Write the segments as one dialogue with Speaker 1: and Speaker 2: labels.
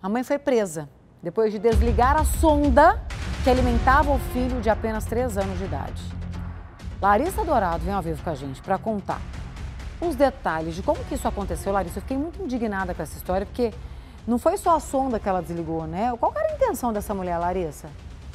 Speaker 1: A mãe foi presa depois de desligar a sonda que alimentava o filho de apenas 3 anos de idade. Larissa Dourado vem ao vivo com a gente para contar os detalhes de como que isso aconteceu. Larissa, eu fiquei muito indignada com essa história, porque não foi só a sonda que ela desligou, né? Qual era a intenção dessa mulher, Larissa?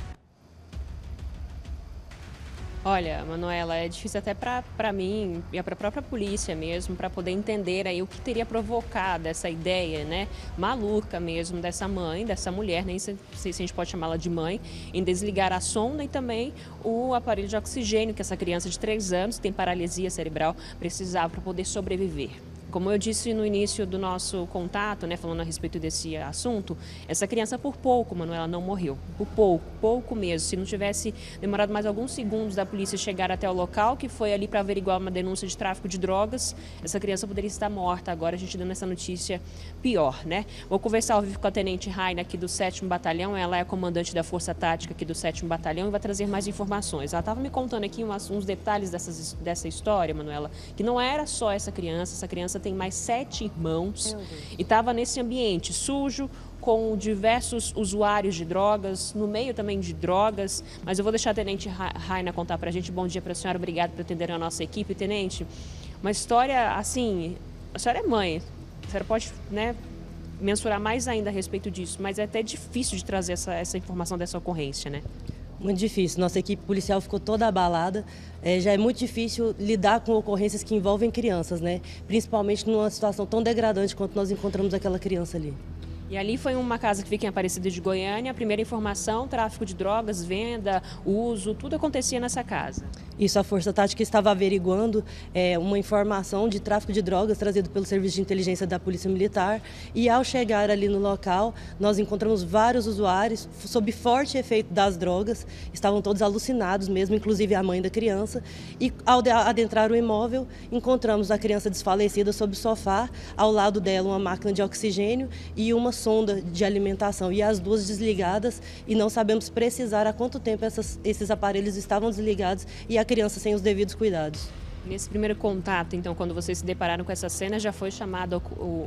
Speaker 2: Olha, Manuela, é difícil até para mim e para a própria polícia mesmo, para poder entender aí o que teria provocado essa ideia, né, maluca mesmo dessa mãe, dessa mulher, nem sei se a gente pode chamá-la de mãe, em desligar a sonda e também o aparelho de oxigênio que essa criança de 3 anos, que tem paralisia cerebral, precisava para poder sobreviver. Como eu disse no início do nosso contato, né, falando a respeito desse assunto, essa criança por pouco, Manuela, não morreu. Por pouco mesmo. Se não tivesse demorado mais alguns segundos da polícia chegar até o local, que foi ali para averiguar uma denúncia de tráfico de drogas, essa criança poderia estar morta. Agora a gente dando essa notícia pior, né? Vou conversar ao vivo com a Tenente Raina aqui do 7º Batalhão. Ela é a comandante da Força Tática aqui do 7º Batalhão e vai trazer mais informações. Ela estava me contando aqui uns detalhes dessa história, Manuela, que não era só essa criança tem mais 7 irmãos e estava nesse ambiente sujo, com diversos usuários de drogas, no meio também de drogas, mas eu vou deixar a Tenente Raina contar para a gente. Bom dia para a senhora, obrigado por atender a nossa equipe. Tenente, uma história assim, a senhora é mãe, a senhora pode, né, mensurar mais ainda a respeito disso, mas é até difícil de trazer essa informação dessa ocorrência, né?
Speaker 3: Muito difícil. Nossa equipe policial ficou toda abalada. Já é muito difícil lidar com ocorrências que envolvem crianças, né? Principalmente numa situação tão degradante quanto nós encontramos aquela criança ali.
Speaker 2: E ali foi uma casa que fica em Aparecida de Goiânia. A primeira informação, tráfico de drogas, venda, uso, tudo acontecia nessa casa.
Speaker 3: Isso, a Força Tática estava averiguando uma informação de tráfico de drogas trazido pelo Serviço de Inteligência da Polícia Militar. E ao chegar ali no local, nós encontramos vários usuários sob forte efeito das drogas. Estavam todos alucinados mesmo, inclusive a mãe da criança. E ao adentrar o imóvel, encontramos a criança desfalecida sob o sofá. Ao lado dela, uma máquina de oxigênio e uma sonda de alimentação. E as duas desligadas, e não sabemos precisar há quanto tempo esses aparelhos estavam desligados e a criança sem os devidos cuidados.
Speaker 2: Nesse primeiro contato, então, quando vocês se depararam com essa cena, já foi chamado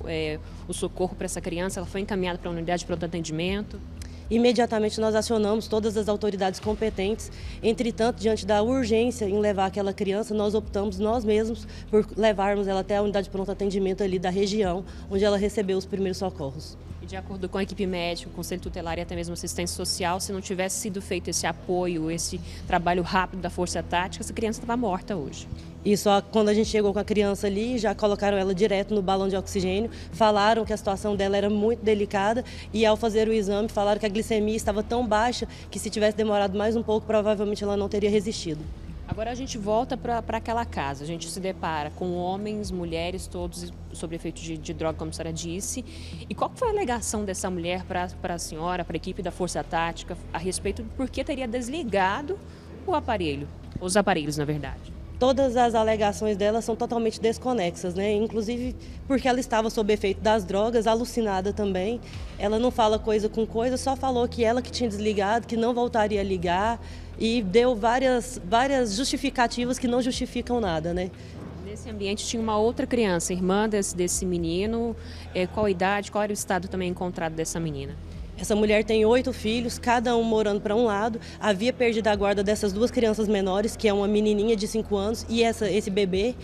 Speaker 2: o socorro para essa criança? Ela foi encaminhada para a unidade de pronto atendimento?
Speaker 3: Imediatamente nós acionamos todas as autoridades competentes. Entretanto, diante da urgência em levar aquela criança, nós optamos nós mesmos por levarmos ela até a unidade de pronto atendimento ali da região, onde ela recebeu os primeiros socorros.
Speaker 2: E de acordo com a equipe médica, o Conselho Tutelar e até mesmo assistência social, se não tivesse sido feito esse apoio, esse trabalho rápido da Força Tática, essa criança estava morta hoje.
Speaker 3: Isso, quando a gente chegou com a criança ali, já colocaram ela direto no balão de oxigênio, falaram que a situação dela era muito delicada e ao fazer o exame falaram que a glicemia estava tão baixa que se tivesse demorado mais um pouco, provavelmente ela não teria resistido.
Speaker 2: Agora a gente volta para aquela casa, a gente se depara com homens, mulheres, todos sob efeito de droga, como a senhora disse. E qual foi a alegação dessa mulher para a senhora, para a equipe da Força Tática, a respeito de por que teria desligado o aparelho, os aparelhos, na verdade?
Speaker 3: Todas as alegações dela são totalmente desconexas, né? Inclusive porque ela estava sob efeito das drogas, alucinada também. Ela não fala coisa com coisa, só falou que ela que tinha desligado, que não voltaria a ligar e deu várias justificativas que não justificam nada, né?
Speaker 2: Nesse ambiente tinha uma outra criança, irmã desse menino. Qual a idade, qual era o estado também encontrado dessa menina?
Speaker 3: Essa mulher tem 8 filhos, cada um morando para um lado. Havia perdido a guarda dessas 2 crianças menores, que é uma menininha de 5 anos e esse bebê.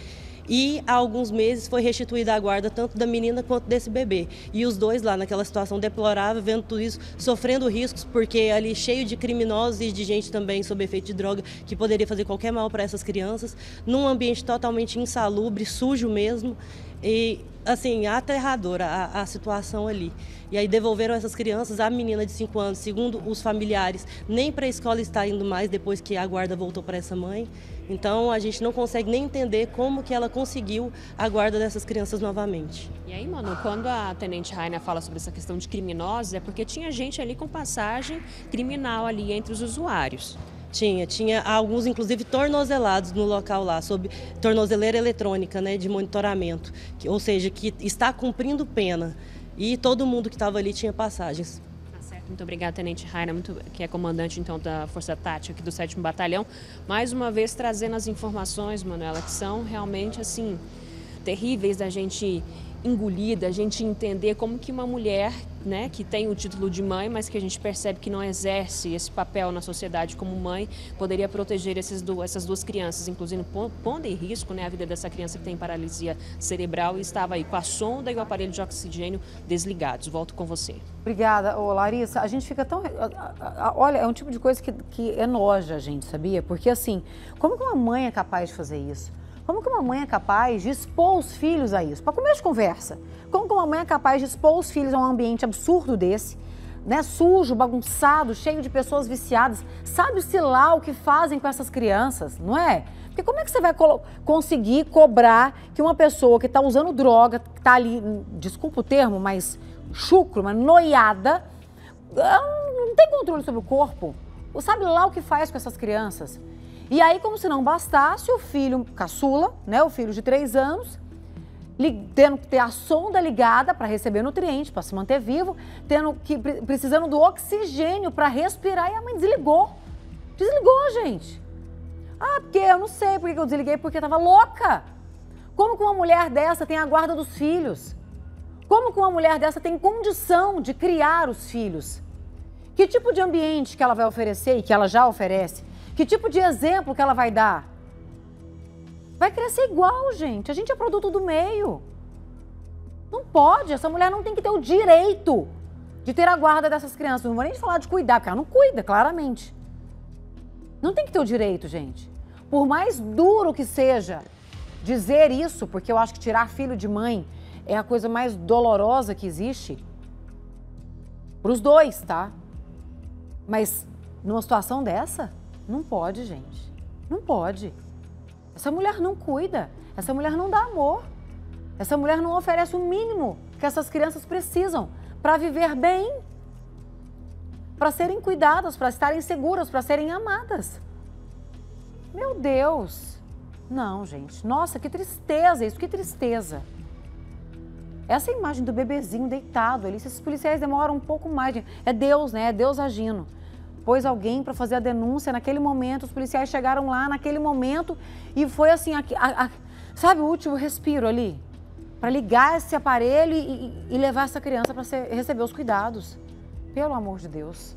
Speaker 3: E há alguns meses foi restituída a guarda tanto da menina quanto desse bebê. E os dois lá naquela situação deplorável, vendo tudo isso, sofrendo riscos, porque ali cheio de criminosos e de gente também sob efeito de droga que poderia fazer qualquer mal para essas crianças, num ambiente totalmente insalubre, sujo mesmo. E, assim, aterradora a situação ali. E aí devolveram essas crianças, a menina de 5 anos, segundo os familiares, nem para a escola está indo mais depois que a guarda voltou para essa mãe. Então a gente não consegue nem entender como que ela conseguiu a guarda dessas crianças novamente.
Speaker 2: E aí, Manu, quando a Tenente Raina fala sobre essa questão de criminosos, é porque tinha gente ali com passagem criminal ali entre os usuários.
Speaker 3: Tinha alguns, inclusive, tornozelados no local lá, sob tornozeleira eletrônica, né, de monitoramento, ou seja, que está cumprindo pena. E todo mundo que estava ali tinha passagens.
Speaker 2: Tá certo. Muito obrigada, Tenente Raina, que é comandante então da Força Tática aqui do 7º Batalhão. Mais uma vez trazendo as informações, Manuela, que são realmente assim terríveis da gente engolida, a gente entender como que uma mulher, né, que tem o título de mãe, mas que a gente percebe que não exerce esse papel na sociedade como mãe, poderia proteger essas duas crianças, inclusive pondo em risco, né, a vida dessa criança que tem paralisia cerebral e estava aí com a sonda e o aparelho de oxigênio desligados. Volto com você.
Speaker 1: Obrigada, Larissa. A gente fica tão... Olha, é um tipo de coisa que enoja a gente, sabia? Porque assim, como que uma mãe é capaz de fazer isso? Como que uma mãe é capaz de expor os filhos a isso? Para começo de conversa, como que uma mãe é capaz de expor os filhos a um ambiente absurdo desse, né? Sujo, bagunçado, cheio de pessoas viciadas? Sabe-se lá o que fazem com essas crianças, não é? Porque como é que você vai conseguir cobrar que uma pessoa que está usando droga, que está ali, desculpa o termo, mas chucro, mas noiada, não tem controle sobre o corpo? Sabe lá o que faz com essas crianças? E aí, como se não bastasse, o filho caçula, né, o filho de 3 anos, tendo que ter a sonda ligada para receber nutrientes, para se manter vivo, precisando do oxigênio para respirar, e a mãe desligou. Desligou, gente. Ah, porque eu não sei porque eu desliguei, porque estava louca. Como que uma mulher dessa tem a guarda dos filhos? Como que uma mulher dessa tem condição de criar os filhos? Que tipo de ambiente que ela vai oferecer e que ela já oferece? Que tipo de exemplo que ela vai dar? Vai crescer igual, gente. A gente é produto do meio. Não pode. Essa mulher não tem que ter o direito de ter a guarda dessas crianças. Não vou nem falar de cuidar, porque ela não cuida, claramente. Não tem que ter o direito, gente. Por mais duro que seja dizer isso, porque eu acho que tirar filho de mãe é a coisa mais dolorosa que existe. Para os dois, tá? Mas numa situação dessa... Não pode, gente. Não pode. Essa mulher não cuida. Essa mulher não dá amor. Essa mulher não oferece o mínimo que essas crianças precisam para viver bem, para serem cuidadas, para estarem seguras, para serem amadas. Meu Deus. Não, gente. Nossa, que tristeza isso, que tristeza. Essa imagem do bebezinho deitado ali, esses policiais demoram um pouco mais. É Deus, né? É Deus agindo. Pôs alguém para fazer a denúncia naquele momento, os policiais chegaram lá naquele momento e foi assim, sabe o último respiro ali? Para ligar esse aparelho e levar essa criança para receber os cuidados. Pelo amor de Deus.